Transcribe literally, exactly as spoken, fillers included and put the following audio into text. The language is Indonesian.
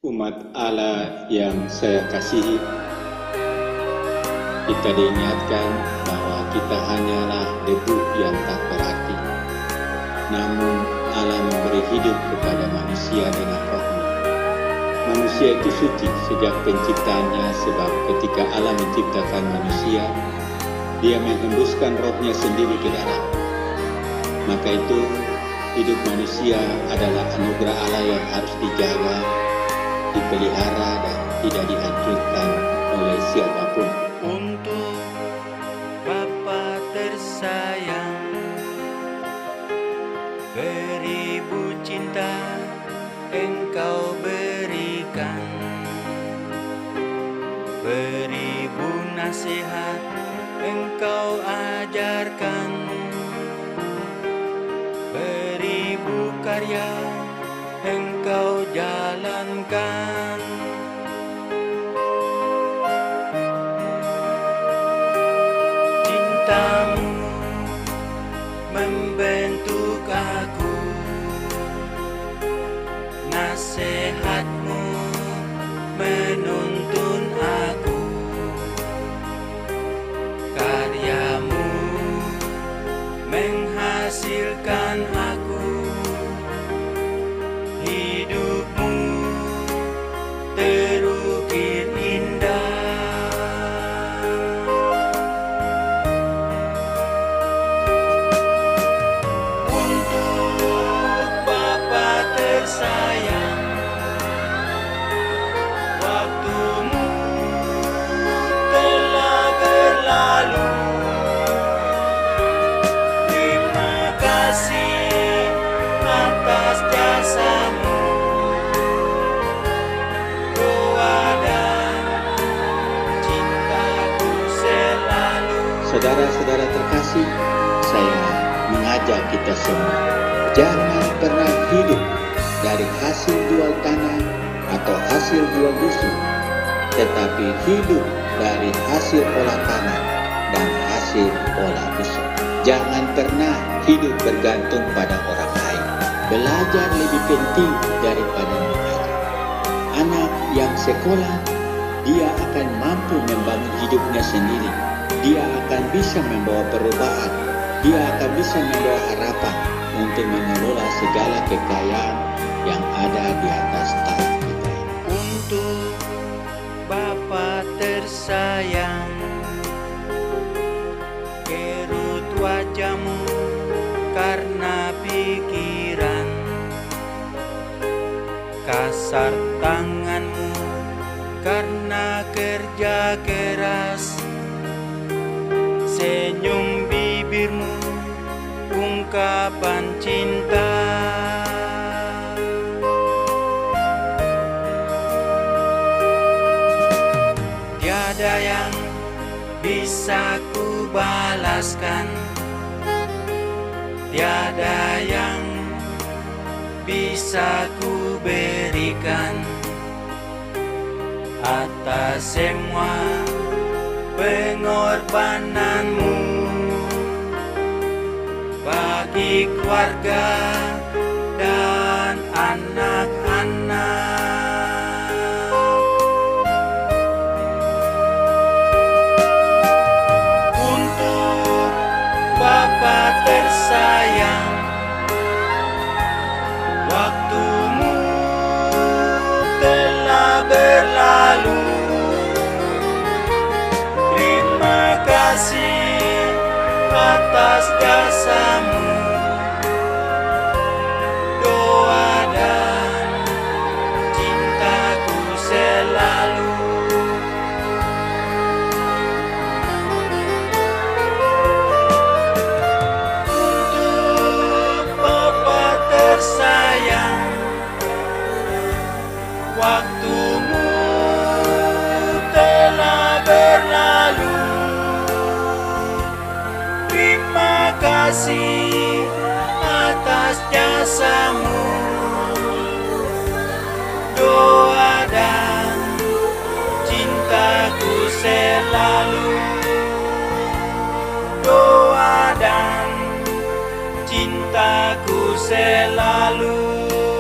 Umat Allah yang saya kasihi, kita diingatkan bahwa kita hanyalah debu yang tak berarti. Namun Allah memberi hidup kepada manusia dengan roh-Nya. Manusia itu suci sejak penciptaannya, sebab ketika Allah menciptakan manusia, Dia menghembuskan roh-Nya sendiri ke dalam. Maka itu hidup manusia adalah anugerah Allah yang harus dijaga, dipelihara dan tidak dihancurkan oleh siapapun. Untuk Bapa tersayang, beribu cinta Engkau berikan, beribu nasihat Engkau ajarkan, beribu karya Engkau jalankan. Cintamu membentuk aku, nasihatmu menuntun aku, karyamu menghasilkan aku, hidupmu terukir indah. Untuk Bapa tersayang, waktumu telah berlalu. Terima kasih atas jasamu, doa dan cintaku selalu. Saudara-saudara terkasih, saya mengajak kita semua, jangan pernah hidup dari hasil jual tanah atau hasil jual dusun, tetapi hidup dari hasil olah tanah dan hasil olah dusun. Jangan pernah hidup bergantung pada orang lain. Belajar lebih penting daripada mengajar. Anak yang sekolah, dia akan mampu membangun hidupnya sendiri. Dia akan bisa membawa perubahan. Dia akan bisa membawa harapan untuk mengelola segala kekayaan yang ada di atas tanah kita ini. Untuk Bapa tersayang, kerut wajahmu karena pikiran, kasar tanganmu karena kerja keras, senyum bibirmu ungkapan cinta. Tiada yang bisa ku balaskan, tiada yang bisa ku berikan atas semua pengorbananmu bagi keluarga dan anak-anak. Untuk Bapa tersayang, waktumu telah berlalu. Terima kasih atas jasamu, doa dan cintaku selalu. Untuk Bapa tersayang, waktumu telah berlalu. Terima kasih atas jasamu, doa dan cintaku selalu, doa dan cintaku selalu.